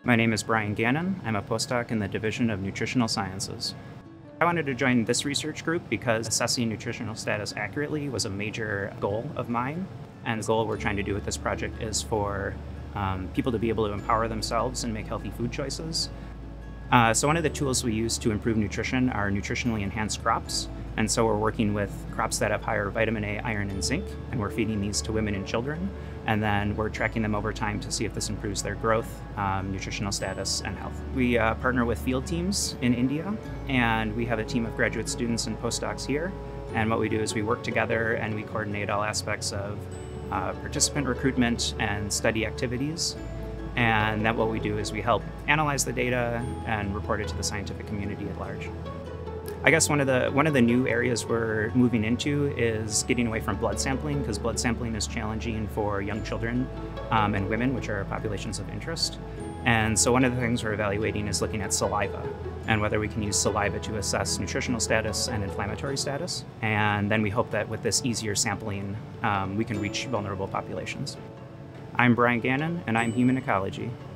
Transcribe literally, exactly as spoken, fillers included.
My name is Bryan Gannon. I'm a postdoc in the Division of Nutritional Sciences. I wanted to join this research group because assessing nutritional status accurately was a major goal of mine. And the goal we're trying to do with this project is for um, people to be able to empower themselves and make healthy food choices. Uh, so one of the tools we use to improve nutrition are nutritionally enhanced crops. And so we're working with crops that have higher vitamin A, iron, and zinc, and we're feeding these to women and children. And then we're tracking them over time to see if this improves their growth, um, nutritional status, and health. We uh, partner with field teams in India, and we have a team of graduate students and postdocs here. And what we do is we work together and we coordinate all aspects of uh, participant recruitment and study activities. And then what we do is we help analyze the data and report it to the scientific community at large. I guess one of the one of the new areas we're moving into is getting away from blood sampling, because blood sampling is challenging for young children um, and women, which are populations of interest. And so one of the things we're evaluating is looking at saliva and whether we can use saliva to assess nutritional status and inflammatory status. And then we hope that with this easier sampling, um, we can reach vulnerable populations. I'm Bryan Gannon, and I'm Human Ecology.